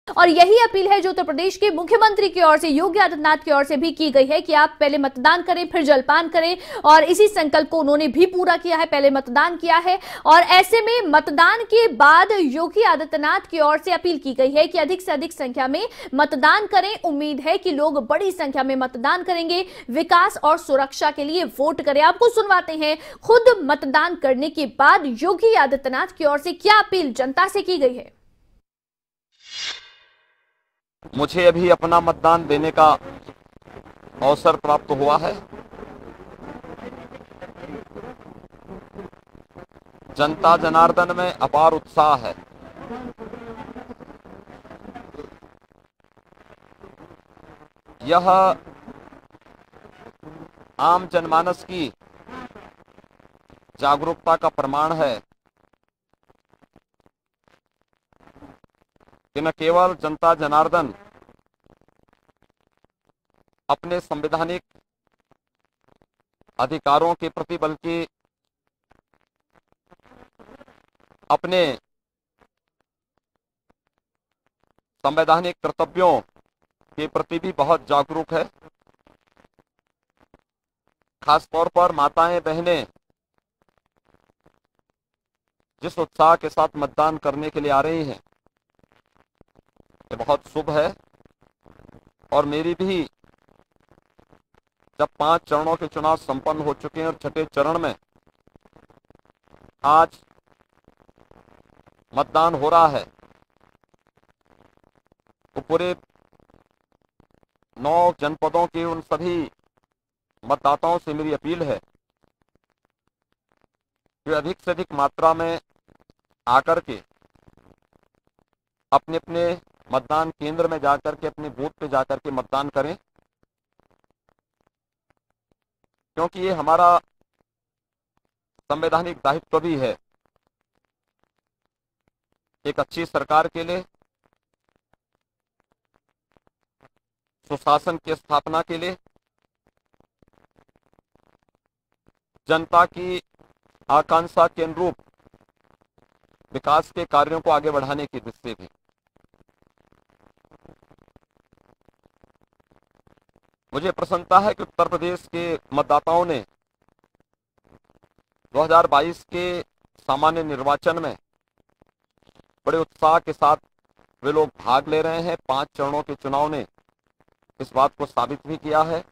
और यही अपील है जो उत्तर प्रदेश के मुख्यमंत्री की ओर से, योगी आदित्यनाथ की ओर से भी की गई है कि आप पहले मतदान करें, फिर जलपान करें। और इसी संकल्प को उन्होंने भी पूरा किया है, पहले मतदान किया है। और ऐसे में मतदान के बाद योगी आदित्यनाथ की ओर से अपील की गई है कि अधिक से अधिक संख्या में मतदान करें। उम्मीद है कि लोग बड़ी संख्या में मतदान करेंगे, विकास और सुरक्षा के लिए वोट करें। आपको सुनवाते हैं खुद मतदान करने के बाद योगी आदित्यनाथ की ओर से क्या अपील जनता से की गई है। मुझे अभी अपना मतदान देने का अवसर प्राप्त हुआ है। जनता जनार्दन में अपार उत्साह है। यह आम जनमानस की जागरूकता का प्रमाण है कि न केवल जनता जनार्दन अपने संवैधानिक अधिकारों के प्रति बल्कि अपने संवैधानिक कर्तव्यों के प्रति भी बहुत जागरूक है। खास तौर पर माताएं बहनें जिस उत्साह के साथ मतदान करने के लिए आ रही हैं, ये बहुत शुभ है। और मेरी भी जब 5 चरणों के चुनाव संपन्न हो चुके हैं और छठे चरण में आज मतदान हो रहा है, तो पूरे 9 जनपदों के उन सभी मतदाताओं से मेरी अपील है कि अधिक से अधिक मात्रा में आकर के अपने अपने मतदान केंद्र में जाकर के, अपने बूथ पे जाकर के मतदान करें, क्योंकि ये हमारा संवैधानिक दायित्व भी है। एक अच्छी सरकार के लिए, सुशासन की स्थापना के लिए, जनता की आकांक्षा के अनुरूप विकास के कार्यों को आगे बढ़ाने की दृष्टि से भी मुझे प्रसन्नता है कि उत्तर प्रदेश के मतदाताओं ने 2022 के सामान्य निर्वाचन में बड़े उत्साह के साथ वे लोग भाग ले रहे हैं। 5 चरणों के चुनाव ने इस बात को साबित भी किया है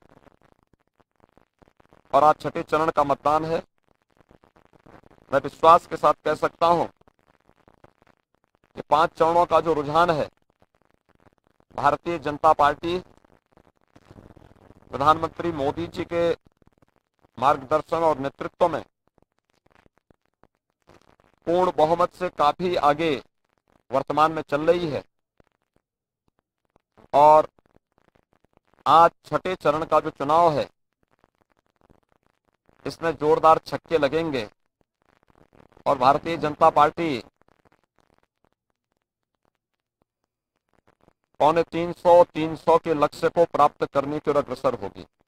और आज छठे चरण का मतदान है। मैं विश्वास के साथ कह सकता हूं कि 5 चरणों का जो रुझान है, भारतीय जनता पार्टी प्रधानमंत्री मोदी जी के मार्गदर्शन और नेतृत्व में पूर्ण बहुमत से काफी आगे वर्तमान में चल रही है। और आज छठे चरण का जो चुनाव है, इसमें जोरदार छक्के लगेंगे और भारतीय जनता पार्टी 350 के लक्ष्य को प्राप्त करने की ओर अग्रसर होगी।